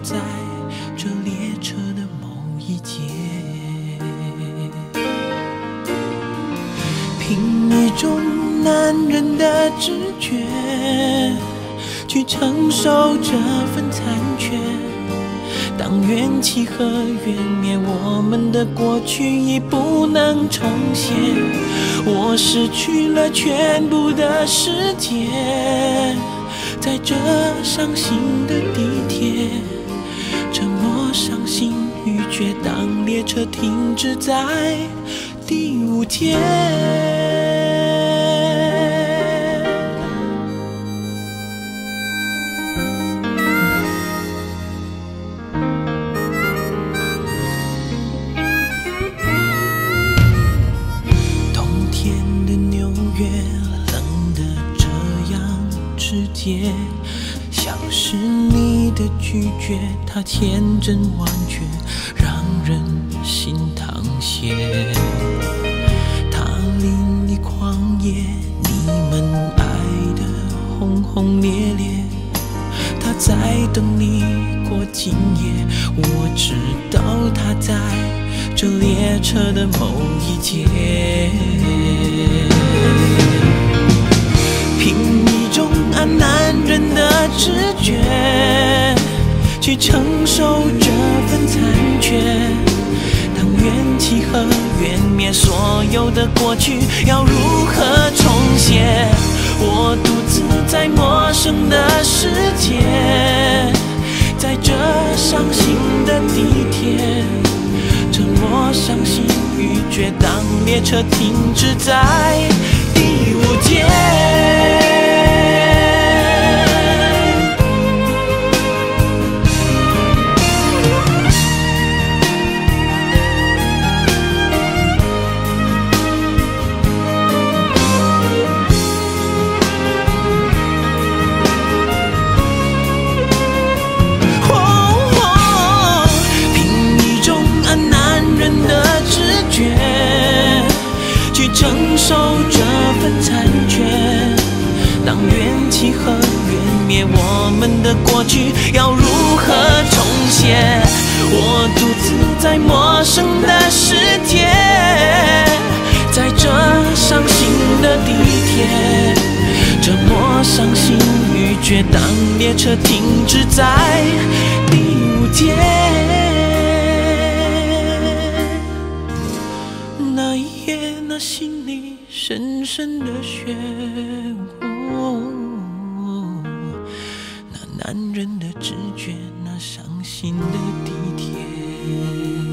在这列车的某一节，凭一种男人的直觉去承受这份残缺。当怨气和缘灭，我们的过去已不能重现。我失去了全部的世界，在这伤心的地铁，沉默、伤心、欲绝。当列车停止在第5节。像是你的拒绝，它千真万确，让人心淌血。它淋漓狂野，你们爱的轰轰烈烈。他在等你过今夜，我知道他在这列车的某一节。凭一种男人的直觉去承受这份残缺。当怨气和缘灭，所有的过去要如何重写？我独自在陌生的世界，在这伤心的地铁，沉默、伤心、欲绝。当列车停止在第5节。承受这份残缺，当怨气和缘灭，我们的过去要如何重写？我独自在陌生的世界，在这伤心的地铁，沉默、伤心、欲绝。当列车停止在第5节。那一夜，那心里深深的雪，那男人的直觉，那伤心的地铁。